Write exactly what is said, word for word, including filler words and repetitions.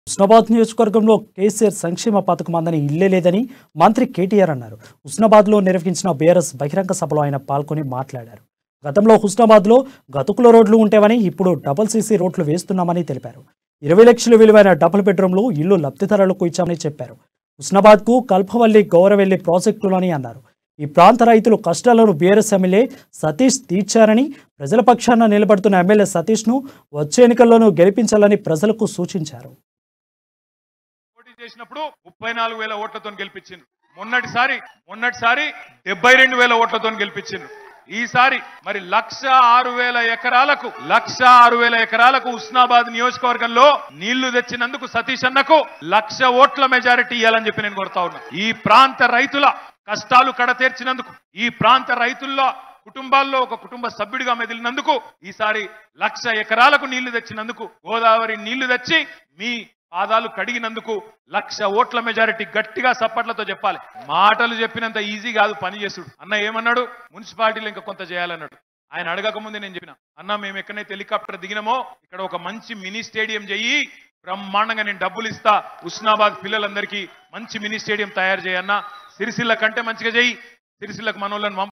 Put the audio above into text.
హుస్నాబాద్ నియోజకవర్గంలో కేసీఆర్ సంక్షేమ పథకం అందని ఇల్లే లేదని మంత్రి కేటీఆర్ అన్నారు. హుస్నాబాద్లో నిర్వహించిన బీఆర్ఎస్ బహిరంగ సభలో ఆయన పాల్గొని మాట్లాడారు. గతంలో హుస్నాబాద్లో గతుకుల రోడ్లు ఉంటేవని ఇప్పుడు డబుల్ సీసీ రోడ్లు వేస్తున్నామని తెలిపారు. ఇరవై లక్షల విలువైన డబుల్ బెడ్రూమ్లు ఇల్లు లబ్ధిదారులకు ఇచ్చామని చెప్పారు. హుస్నాబాద్కు కల్పవల్లి గౌరవెల్లి ప్రాజెక్టులని అన్నారు. ఈ ప్రాంత రైతులు కష్టాలను బీఆర్ఎస్ ఎమ్మెల్యే సతీష్ తీర్చారని, ప్రజల పక్షాన నిలబడుతున్న ఎమ్మెల్యే సతీష్ను వచ్చే ఎన్నికల్లోనూ గెలిపించాలని ప్రజలకు సూచించారు. చేసినప్పుడు ముప్పై నాలుగు వేల ఓట్లతో గెలిపించింది. మొన్నటిసారి మొన్నటిసారి డెబ్బై రెండు వేల ఓట్లతో గెలిపించింది. ఈసారి మరి లక్ష ఆరు వేల ఎకరాలకు లక్ష ఆరు వేల ఎకరాలకు హుస్నాబాద్ నియోజకవర్గంలో నీళ్లు తెచ్చినందుకు సతీష్ అన్నకు లక్ష ఓట్ల మెజారిటీ ఇవ్వాలని చెప్పి నేను కోరుతా ఉన్నా. ఈ ప్రాంత రైతుల కష్టాలు కడతీర్చినందుకు, ఈ ప్రాంత రైతుల్లో కుటుంబాల్లో ఒక కుటుంబ సభ్యుడిగా మెదిలినందుకు, ఈసారి లక్ష ఎకరాలకు నీళ్లు తెచ్చినందుకు, గోదావరి నీళ్లు తెచ్చి మీ పాదాలు కడిగినందుకు లక్ష ఓట్ల మెజారిటీ గట్టిగా సప్పట్లతో చెప్పాలి. మాటలు చెప్పినంత ఈజీ కాదు పని చేసుడు. అన్న ఏమన్నాడు, మున్సిపాలిటీలో ఇంకా కొంత చేయాలన్నాడు. ఆయన అడగక ముందే నేను చెప్పిన, అన్న మేము ఎక్కడైతే హెలికాప్టర్ దిగినామో ఇక్కడ ఒక మంచి మినీ స్టేడియం చెయ్యి, బ్రహ్మాండంగా నేను డబ్బులు ఇస్తా, హుస్నాబాద్ పిల్లలందరికీ మంచి మినీ స్టేడియం తయారు చేయన్నా, సిరిసిల్ల కంటే మంచిగా చెయ్యి, సిరిసిల్లకు మనోళ్ళని